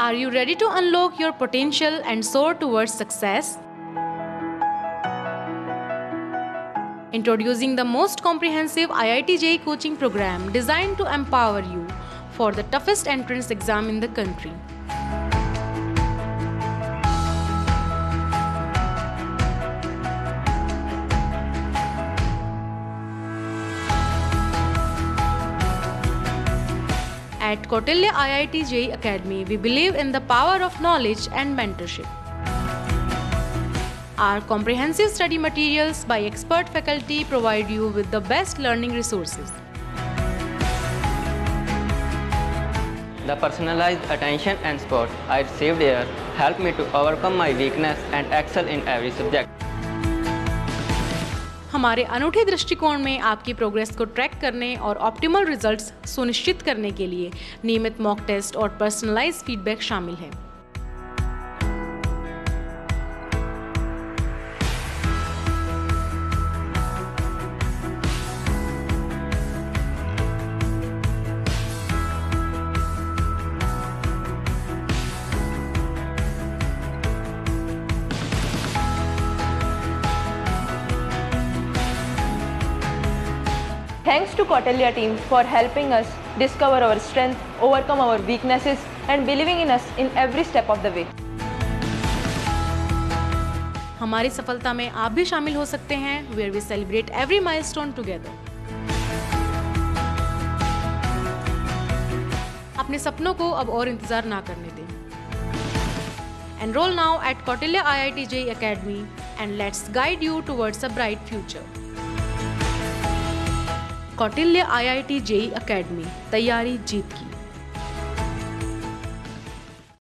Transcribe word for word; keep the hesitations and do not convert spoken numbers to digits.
Are you ready to unlock your potential and soar towards success? Introducing the most comprehensive I I T J E E coaching program designed to empower you for the toughest entrance exam in the country. At Kautilya I I T J E E Academy, we believe in the power of knowledge and mentorship. Our comprehensive study materials by expert faculty provide you with the best learning resources. The personalized attention and support I received here helped me to overcome my weakness and excel in every subject. हमारे अनूठे दृष्टिकोण में आपकी progress को track करने और optimal results सुनिश्चित करने के लिए नियमित मॉक टेस्ट और पर्सनलाइज्ड फीडबैक शामिल है। Thanks to Kautilya team for helping us discover our strength, overcome our weaknesses and believing in us in every step of the way. हमारी सफलता में आप भी शामिल हो सकते हैं, where we celebrate every milestone together. अपने सपनों को अब और इंतजार ना करने दें. Enroll now at Kautilya I I T J E E Academy and let's guide you towards a bright future. Kautilya I I T J E E academy, तैयारी जीत की।